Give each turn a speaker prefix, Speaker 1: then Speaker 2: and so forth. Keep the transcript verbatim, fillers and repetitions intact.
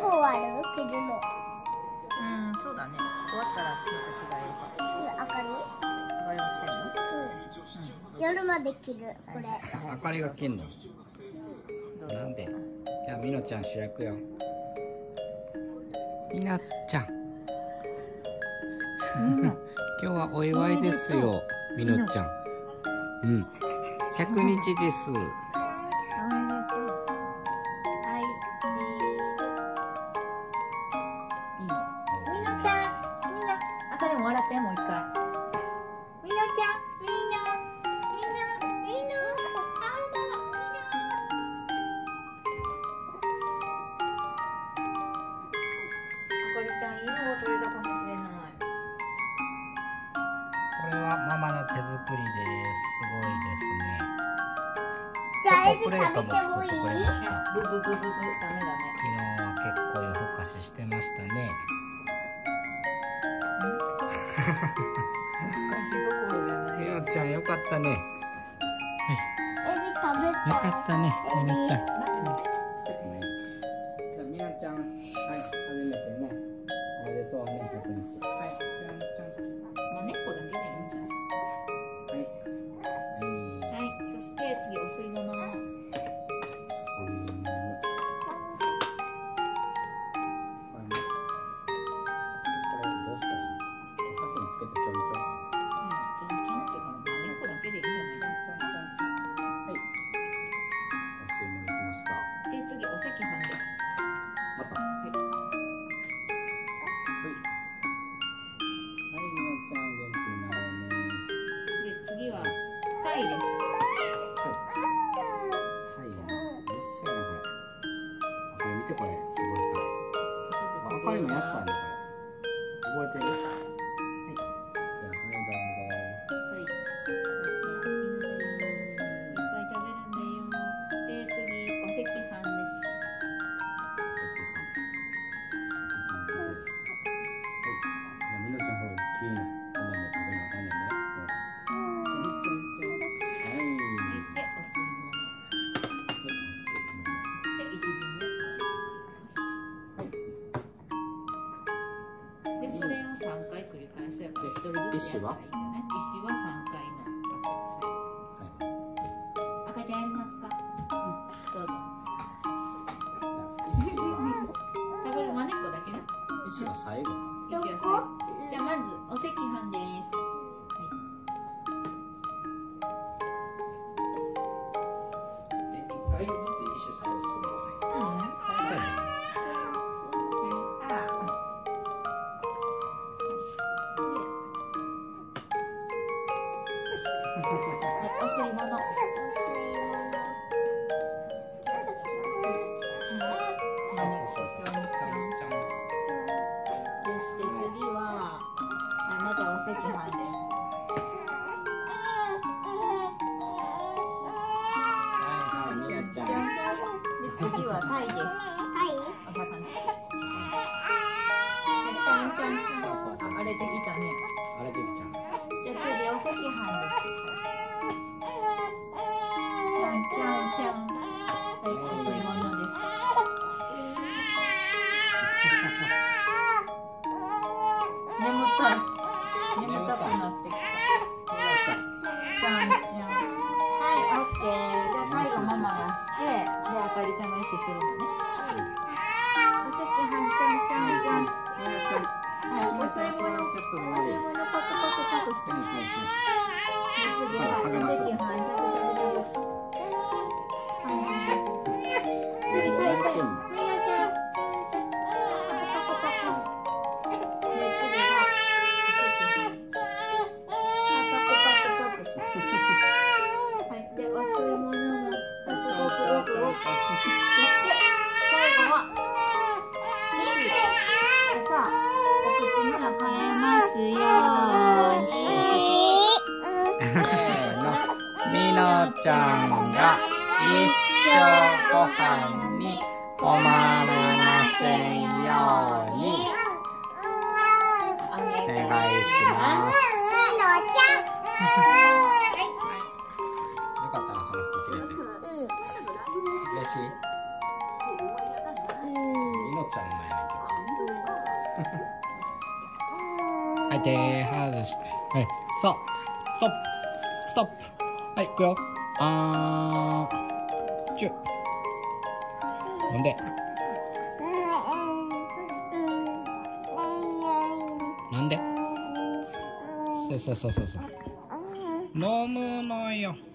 Speaker 1: ぐ終わる着るの。
Speaker 2: うん、そうだね。終わったらまた着替えるか。
Speaker 1: あかり？
Speaker 2: あかりも着てんの？
Speaker 1: うん。夜まで着るこれ。
Speaker 3: あかりが着んの？なんで？いや、みのちゃん主役よ。みなちゃん。今日はお祝いですよ、みのちゃん。うん。ひゃくにちです。
Speaker 2: おめでとう。はい、いいね。みのちゃん、みんな、あかりも笑って、もう一回。みのちゃん、みんな、みんな、みんな、あら、みんな。あかりちゃん、いいのが取れたかもしれない。
Speaker 3: これはママの手作りです。すごいですね。
Speaker 1: じゃあエビ
Speaker 3: チョコプレートも作ってくれました。
Speaker 2: ブブブブブ、ダメダメ。
Speaker 3: 昨日は結構夜更かししてましたね。
Speaker 2: 昔どころじゃない。
Speaker 3: みのちゃんよかったね。
Speaker 1: エビ食べた。
Speaker 3: よかったね、みのちゃん。
Speaker 2: 待ってね。
Speaker 3: じゃあみなちゃん、はい、初めてね。おめでとうね、ひゃくにち。はい、みなちゃん。
Speaker 2: まあ、猫だけでいいんじゃない。
Speaker 3: はい。
Speaker 2: はい、そして次お吸い物。
Speaker 3: うん。
Speaker 2: タイです。
Speaker 3: タイやな。一緒やな、これ。これ見て、これ。すごいタイ。あかりもやったんだ、これ。覚えてる？はい。じゃあ、はい、どうぞ。
Speaker 2: はい。いっぱい食べるんだよ。で、次、お赤飯です。
Speaker 3: 赤飯。赤飯です。はい。じゃあ、みのちゃん、ほら、きれいな。お豆食べなあかんねんね。石は？石
Speaker 2: はさんかいの。赤ちゃんやりますか？うん、どうぞ。
Speaker 3: 石は？
Speaker 2: 食べるまねっこだけな。
Speaker 3: 石は最後。
Speaker 2: 石は最後。じゃあまずお赤飯です。
Speaker 3: 一回ずつ石最後するのね。
Speaker 2: うん。お吸い物。そして次は、あ、またお赤飯です。で、次はタイです。タイ？お魚。ちゃんちゃんちゃん。あれできたね。
Speaker 3: あれできちゃう。
Speaker 2: じゃあ次お赤飯です。ちゃんちゃんちゃん。はい、お吸い物です。眠たい。眠たくなってきた。ちゃんちゃん。はい、オッケー。じゃあ最後ママがして、であかりちゃんが意思するのね。お赤飯ちゃんちゃんちゃん。はい、お吸い物。お吸い物パクパクパクして。次はお赤飯。
Speaker 3: みのちゃんが一生ご飯に困らなせんようにお願いします。よかったな、その服着れて。嬉しい？みのちゃんのはい、手外して。はい、そう。ストップ。ストップ。はい、いくよ。あー。チュッ。ほんで。なんでそうそうそうそうそう。飲むのよ。